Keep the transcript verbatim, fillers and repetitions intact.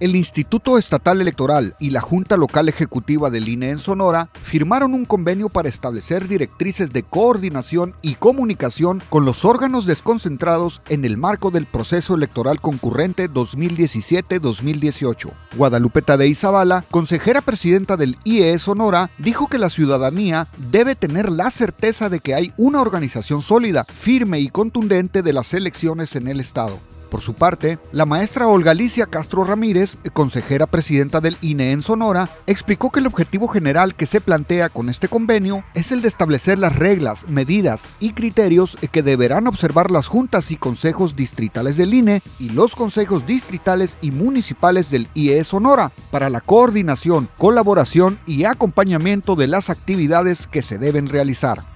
El Instituto Estatal Electoral y la Junta Local Ejecutiva del I N E en Sonora firmaron un convenio para establecer directrices de coordinación y comunicación con los órganos desconcentrados en el marco del proceso electoral concurrente dos mil diecisiete dos mil dieciocho. Guadalupe Tadei Zavala, consejera presidenta del I E Sonora, dijo que la ciudadanía debe tener la certeza de que hay una organización sólida, firme y contundente de las elecciones en el estado. Por su parte, la maestra Olga Alicia Castro Ramírez, consejera presidenta del I N E en Sonora, explicó que el objetivo general que se plantea con este convenio es el de establecer las reglas, medidas y criterios que deberán observar las juntas y consejos distritales del I N E y los consejos distritales y municipales del I E Sonora para la coordinación, colaboración y acompañamiento de las actividades que se deben realizar.